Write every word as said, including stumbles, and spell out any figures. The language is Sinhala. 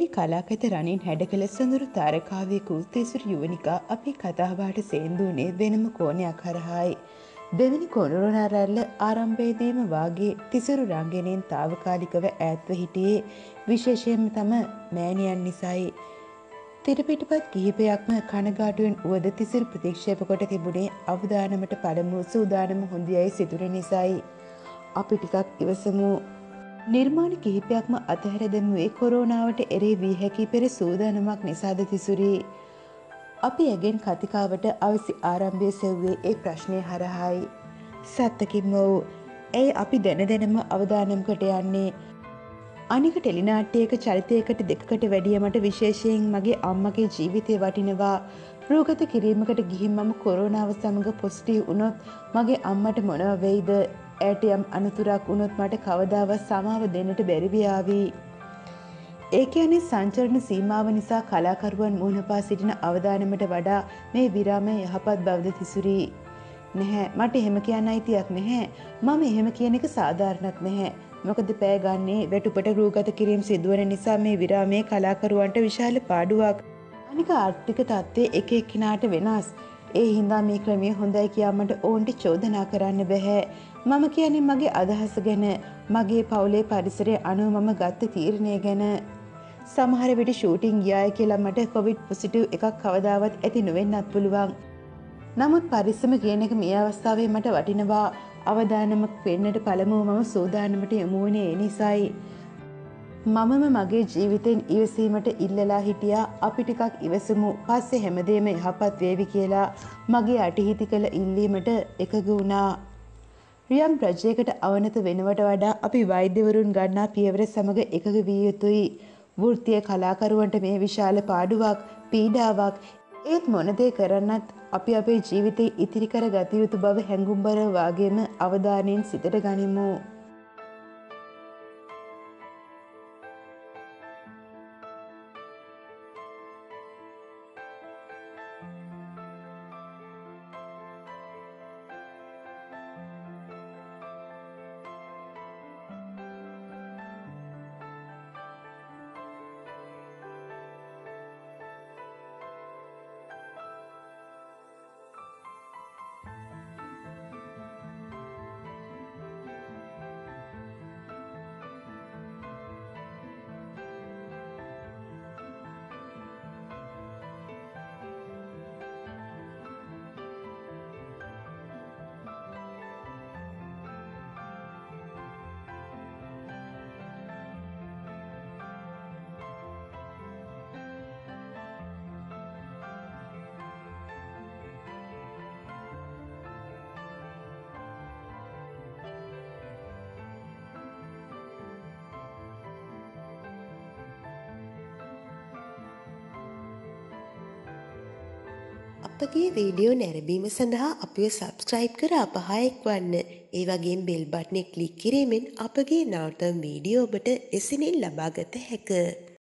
දෙවැනි කලාකත රනින් හැඩකළ සඳුරු තාරකාවියකු තිසුරු යුවනිකා අපේ කතාබහට සේන්දුනේ වෙනම කෝණයක් හරහායි. දෙවැනි කොනරුණා රැල්ල ආරම්භයේදීම වාගේ තිසුරු රංගනයෙන් తాවකාලිකව ඈත්ව හිටියේ විශේෂයෙන්ම තම මෑණියන් නිසායි. තිරපිටපත් කිහිපයක්ම කනගාටුවෙන් උවද තිසුරු ප්‍රතික්ෂේප කොට තිබුණේ අවදානමට පළමු සූදානම හොඳියයි සිදුර නිසායි. අපි ටිකක් ඉවසමු. නිර්මාණ කිහිපයක්ම අතහැර දැමුවේ කොරෝනාවට එරෙහි වී හැකි පෙර සූදානමක් නිසාද තිසුරි? අපි ඇගෙන් කතිකාවට අවසි ආරම්භය සෙව්වේ ඒ ප්‍රශ්නය හරහායි. සත්තකින්ම වූ ඇයි අපි දැන දැනම අවදානමකට යන්නේ? අනික ටෙලිනාට්‍යයක චරිතයකට දෙකකට වැඩිය මට විශේෂයෙන් මගේ අම්මගේ ජීවිතය වටිනවා. රූගත කිරීමකට ගිහින් මම කොරෝනාව සමග පොසිටිව් වුණොත් මගේ අම්මට මොනව වෙයිද? ඇයට යම් අනතුරක් වුණොත් මට කවදාවත් සමාව දෙන්නට බැරි වියාවි. ඒ කියන්නේ සංචරණ සීමාව නිසා කලාකරුවන් මුහුණ පා සිටින අවදානමට වඩා මේ විරාමය යහපත් බවද තිසුරි? නැහැ, මට එහෙම කියන්න අයිතියක් නැහැ. මම එහෙම කියන එක සාධාරණත් නැහැ. මොකද පෑ ගන්නේ වැටුපට රූගත කිරීම සිදුවන නිසා මේ විරාමයේ කලාකරුවන්ට විශාල පාඩුවක්. අනික ආර්ථික තත්ත්වය එක එක්කිනාට වෙනස්. ඒ හින්දා මේ ක්‍රමය හොඳයි කියා මට ඕන්ට චෝදනා කරන්න බැහැ. මම කියන්නේ මගේ අදහස ගැන, මගේ පවුලේ පරිසරය අනුව මම ගත්ත තීරණය ගැන. සමහර විට ෂූටින් ගියාය කියලා මට කොවිඩ් පොසිටිව් එකක් කවදාවත් ඇති නොවෙන්නත් පුළුවන්. නමුත් පරිස්සම කියන එක මේ අවස්ථාවේ මට වටිනවා. අවදානමක් වෙන්නට පළමුව මම සූදානමට යමු වුණේ ඒ නිසායි. මමම මගේ ජීවිතෙන් ඉවසීමට ඉල්ලලා හිටියා අපි ටිකක් ඉවසමු, පස්සේ හැමදේම යහපත් වේවි කියලා. මගේ අටිහිති කළ ඉල්ලීමට එකග වුණා. රියම් රජයකට අවනත වෙනවට වඩා අපි වෛද්‍යවරුන් ගන්නා පියවර සමග එකග විය යුතුයි. වෘත්තීය කලාකරුවන්ට මේ විශාල පාඩුවක්, පීඩාවක්. ඒත් මොන දේ කරන්නත් අපි අපේ ජීවිතේ ඉතිරි කර ගත යුතු බව හැඟුම්බර වාගේම අවධානයෙන් සිතට ගනිමු. අපගේ වීඩියෝ නැරඹීම සඳහා අපිව සබ්ස්ක්‍රයිබ් කර අපහායක් වන්න. ඒ වගේම බෙල් බටනේ ක්ලික් කිරීමෙන් අපගේ නවතම වීඩියෝ ඔබට එසැනින් ලබා ගත හැකිය.